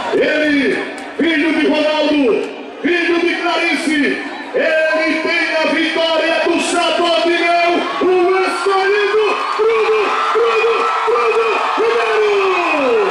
Ele, filho de Ronaldo, filho de Clarice, ele tem a vitória do Sabor de Mel, o escolhido Bruno Ribeiro!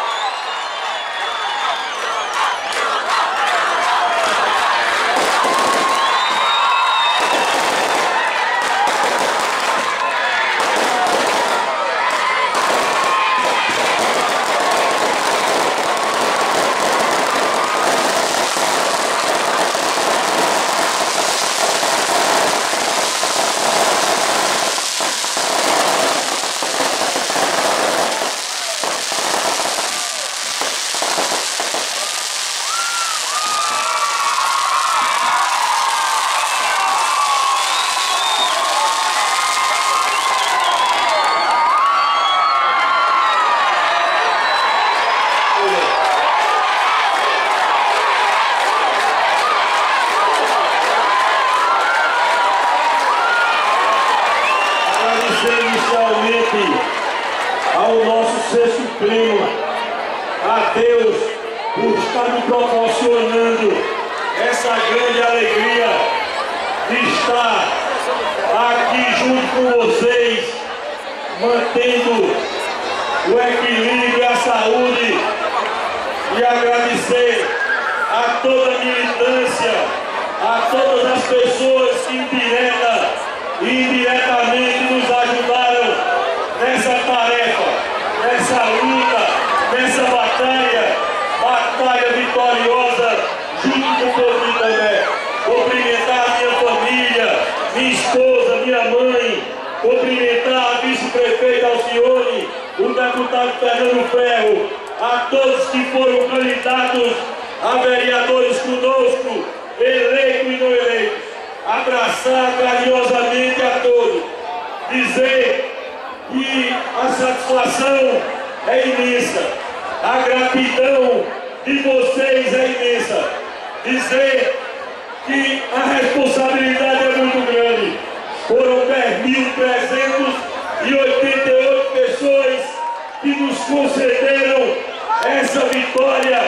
Inicialmente ao nosso ser supremo, a Deus, por estar me proporcionando essa grande alegria de estar aqui junto com vocês, mantendo o equilíbrio e a saúde, e agradecer a toda a militância, a todas as pessoas que direta e indiretamente nos ajudaram nessa tarefa, nessa luta, nessa batalha vitoriosa junto com o povo de Itambé. Cumprimentar a minha família, minha esposa, minha mãe, cumprimentar a vice-prefeita Alcione, o deputado Fernando Ferro, a todos que foram candidatos a vereadores conosco, eleitos e não eleitos. Abraçar carinhosamente a todos, dizer que a satisfação é imensa, a gratidão de vocês é imensa, dizer que a responsabilidade é muito grande. Foram 10.388 pessoas que nos concederam essa vitória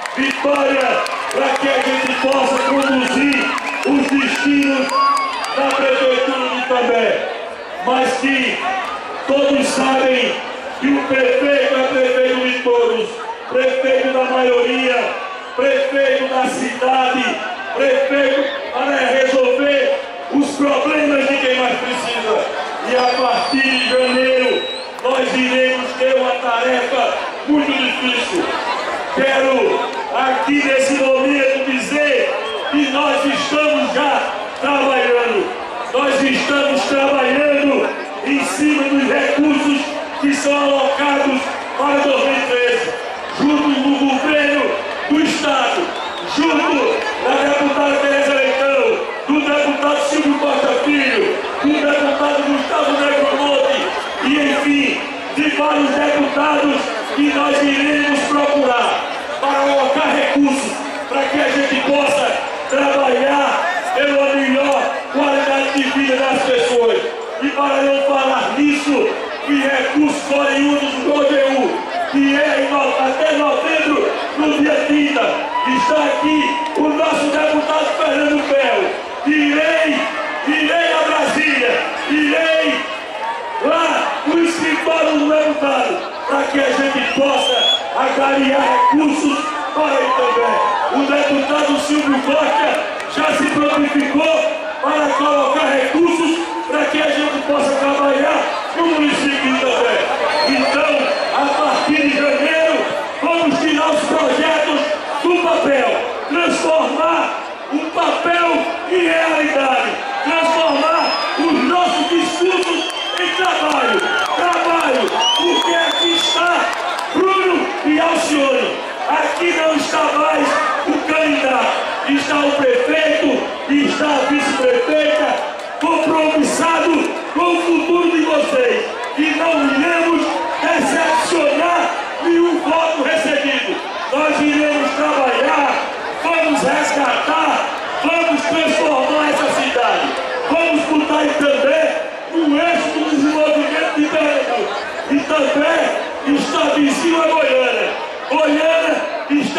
para que a gente possa conduzir os destinos da Prefeitura de Itambé, mas que todos sabem que o prefeito é prefeito de todos, prefeito da maioria, prefeito da cidade, prefeito para resolver os problemas de quem mais precisa. E a partir de janeiro nós iremos ter uma tarefa muito difícil. Quero aqui nesse momento dizer que nós estamos já trabalhando. Nós estamos trabalhando em cima dos recursos que são alocados para 2013, junto do governo do Estado, junto da deputada Tereza Leitão, do deputado Silvio Costa Filho, do deputado Gustavo Negro Monte e, enfim, de vários deputados que nós iremos procurar para alocar recursos para que a gente possa trabalhar pela melhor qualidade de vida das pessoas. E para não falar nisso, que recursos oriundos do ODU, que é até novembro, no dia 30, está aqui o nosso deputado Fernando Ferro. Irei a Brasília, irei lá no escritório do deputado, para que a gente possa angariar recursos para Itambé. O deputado Silvio Costa já se prontificou para colocar recursos para que a gente possa trabalhar no município de Itambé. Então, a partir de janeiro, vamos tirar os projetos do papel, transformar o papel em realidade, transformar os nossos discursos em trabalho, porque aqui está Bruno e Alcione, aqui não está mais o candidato, está o prefeito e está a vice-prefeita compromissado com o futuro de vocês, e não iremos decepcionar nenhum voto recebido. Nós iremos trabalhar, vamos resgatar, vamos transformar essa cidade, vamos botar Itambé no eixo do desenvolvimento de Pernambuco. Itambé está vizinho a Goiânia, Goiânia está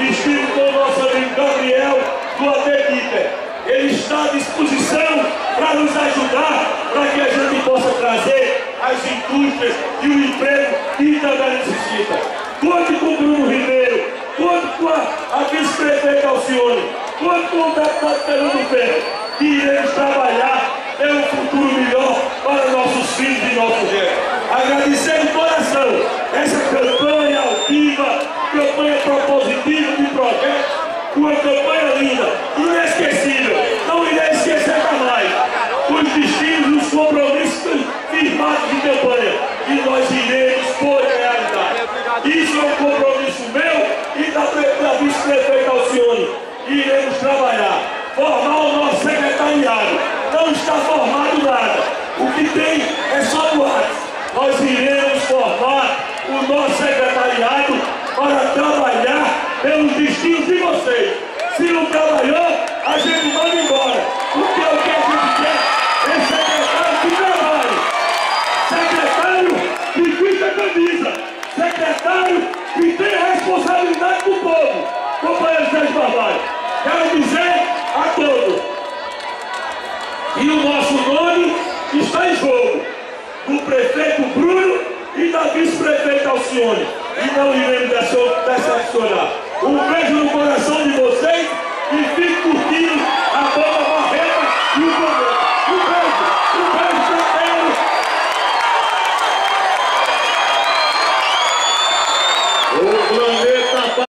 estive com o nosso amigo Gabriel do ATEDIPE. Ele está à disposição para nos ajudar, para que a gente possa trazer as indústrias e o emprego que também necessita. Conte com o Bruno Ribeiro, conte com a vice-prefeita Alcione, conte com o deputado Fernando Ferro, que iremos trabalhar pelo futuro melhor para nossos filhos e nossos netos. Agradecer de coração essa campanha altiva, campanha propositiva de projeto, uma campanha linda, inesquecível. Não irei esquecer jamais os destinos, os compromissos firmados de campanha, e nós iremos pôr em realidade. Isso é um compromisso meu e da vice-prefeita Alcione. Iremos trabalhar, formar o nosso secretariado. Não está formado nada. O que tem é só boatos. Nós iremos formar o nosso secretariado para trabalhar pelos destinos de vocês. Se não trabalhou, a gente manda embora. Porque o que a gente quer é secretário que trabalhe. Secretário que vista a camisa. Secretário que tem responsabilidade com o povo. Companheiro Sérgio Barbalho, quero dizer a todos que o nosso nome está em jogo, do prefeito Bruno e da vice-prefeita Alcione, e não iremos decepcionar. Um beijo